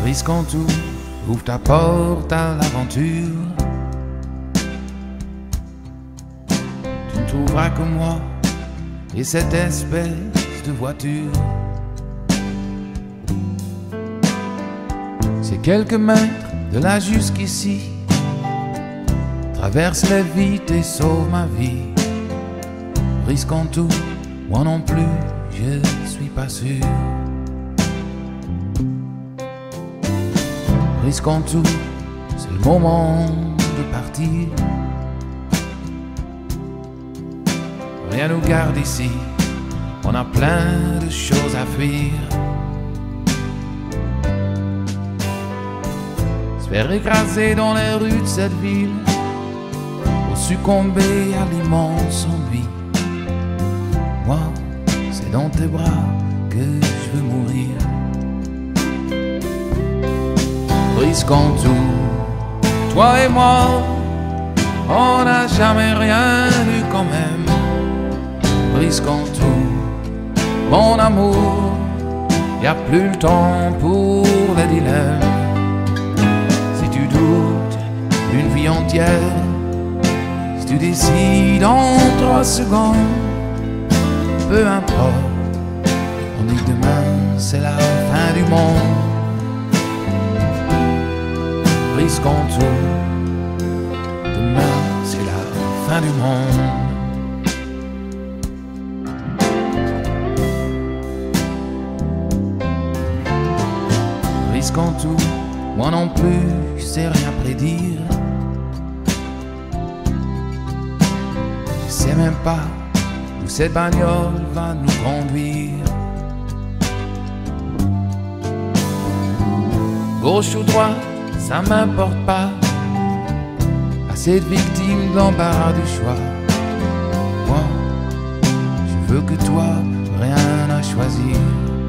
Risquons tout, ouvre ta porte à l'aventure. Tu ne trouveras que moi et cette espèce de voiture. C'est quelques mètres de là jusqu'ici. Traverse-les vite et sauve ma vie. Risquons tout, moi non plus, je suis pas sûr. Risquons tout, c'est le moment de partir. Rien nous garde ici, on a plein de choses à fuir. Se faire écraser dans les rues de cette ville, pour succomber à l'immense ennui. Moi, c'est dans tes bras que je veux mourir. Risquons tout, toi et moi, on n'a jamais rien eu quand même. Risquons tout, mon amour, y a plus le temps pour les dilemmes. Si tu doutes d'une vie entière, si tu décides en 3 secondes, peu importe, on dit que demain c'est la fin du monde. Risquons tout, demain c'est la fin du monde. Risquons tout, moi non plus, je sais rien prédire. Je sais même pas où cette bagnole va nous conduire. Gauche ou droite, ça m'importe pas. Assez de victimes de l'embarras du choix. Moi, je veux que toi, rien à choisir.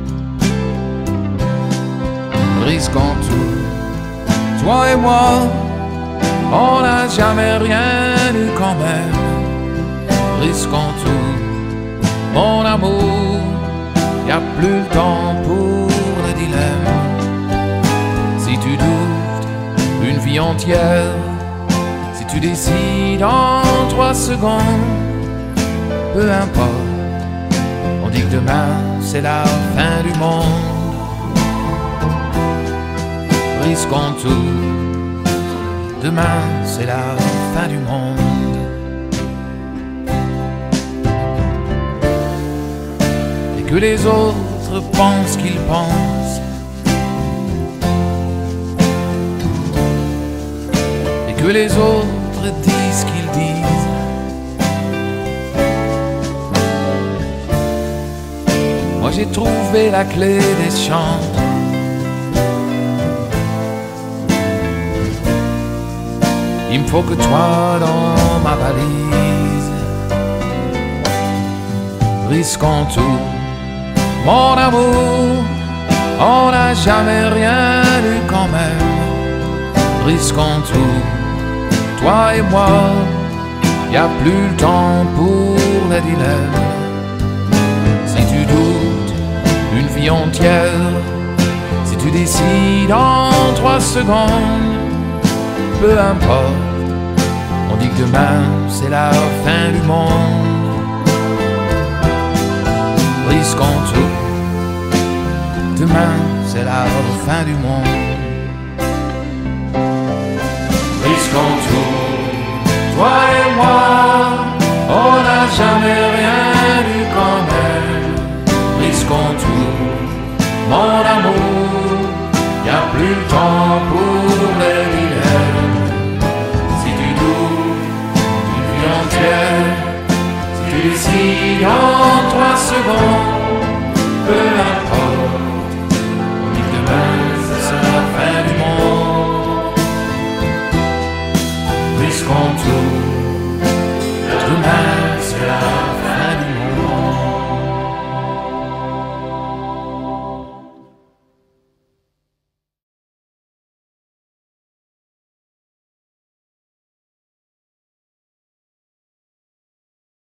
Risquons tout, toi et moi, on n'a jamais rien eu quand même. Risquons tout, mon amour, y a plus le temps pour les dilemmes. Si tu doutes une vie entière, si tu décides en 3 secondes, peu importe, on dit que demain c'est la fin du monde. Risquons tout, demain c'est la fin du monde. Et que les autres pensent qu'ils pensent, et que les autres disent qu'ils disent. Moi j'ai trouvé la clé des champs. Il me faut que toi dans ma valise. Risquons tout, mon amour, on n'a jamais rien eu quand même. Risquons tout, toi et moi, y a plus le temps pour les dilemmes. Si tu doutes une vie entière, si tu décides en 3 secondes, peu importe, on dit que demain c'est la fin du monde. Risquons tout, demain c'est la fin du monde. Risquons tout, toi et moi, on n'a jamais rien eu quand même. Risquons tout, mon amour, y a plus le temps pour les dilemmes. Si tu décides en 3 secondes,